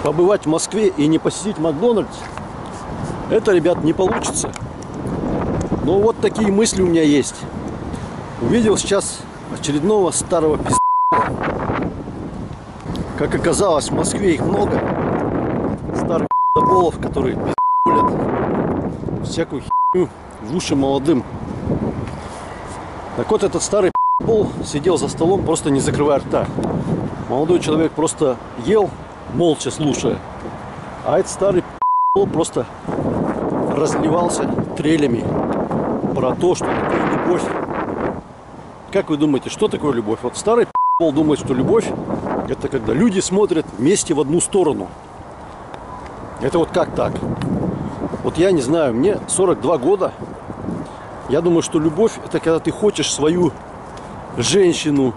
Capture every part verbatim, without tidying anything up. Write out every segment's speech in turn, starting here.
побывать в Москве и не посетить Макдональдс, это, ребят, не получится. Но вот такие мысли у меня есть. Увидел сейчас очередного старого пиздола. Как оказалось, в Москве их много. Старых пиздоболов, которые пиздолят всякую херню в уши молодым. Так вот, этот старый пиздобол сидел за столом, просто не закрывая рта. Молодой человек просто ел, молча слушая. А этот старый пиздобол просто разливался трелями про то, что такое любовь. Как вы думаете, что такое любовь? Вот старый пиздобол думает, что любовь — это когда люди смотрят вместе в одну сторону. Это вот как так? Вот я не знаю, мне сорок два года. Я думаю, что любовь — это когда ты хочешь свою женщину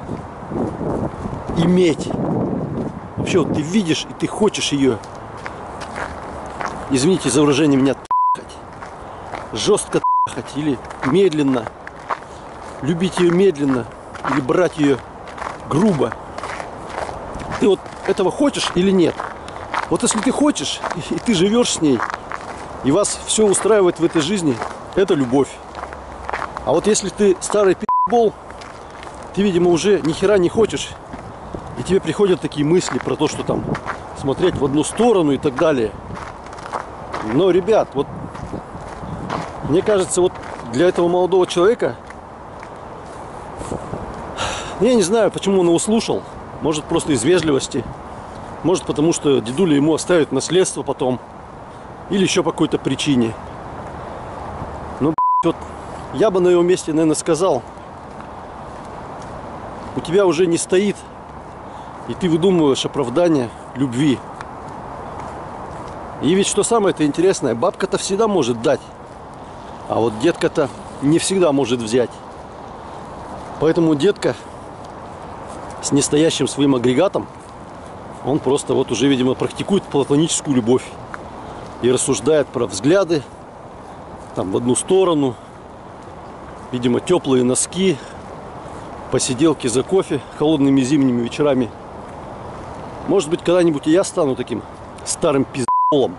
иметь. Вообще, вот ты видишь и ты хочешь ее, извините за выражение, меня трахать. Жестко трахать или медленно. Любить ее медленно или брать ее грубо. Ты вот этого хочешь или нет? Вот если ты хочешь, и ты живешь с ней, и вас все устраивает в этой жизни, это любовь. А вот если ты старый пи***бол, ты, видимо, уже ни хера не хочешь, и тебе приходят такие мысли про то, что там смотреть в одну сторону и так далее. Но, ребят, вот мне кажется, вот для этого молодого человека, я не знаю, почему он его слушал. Может, просто из вежливости. Может, потому что дедуля ему оставит наследство потом. Или еще по какой-то причине. Ну, вот я бы на его месте, наверное, сказал: у тебя уже не стоит, и ты выдумываешь оправдание любви. И ведь что самое-то интересное, бабка-то всегда может дать, а вот детка-то не всегда может взять. Поэтому детка с нестоящим своим агрегатом, он просто вот уже, видимо, практикует платоническую любовь и рассуждает про взгляды там в одну сторону, видимо, теплые носки, посиделки за кофе холодными зимними вечерами. Может быть, когда-нибудь и я стану таким старым пиздолом,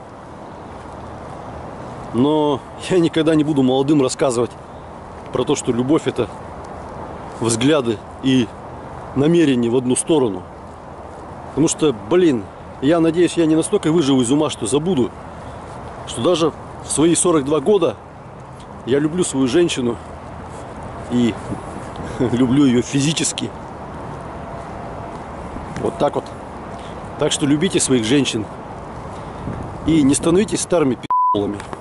но я никогда не буду молодым рассказывать про то, что любовь — это взгляды и намерение в одну сторону. Потому что, блин, я надеюсь, я не настолько выживу из ума, что забуду, что даже в свои сорок два года я люблю свою женщину и люблю ее физически. Вот так вот. Так что любите своих женщин и не становитесь старыми пи***лами.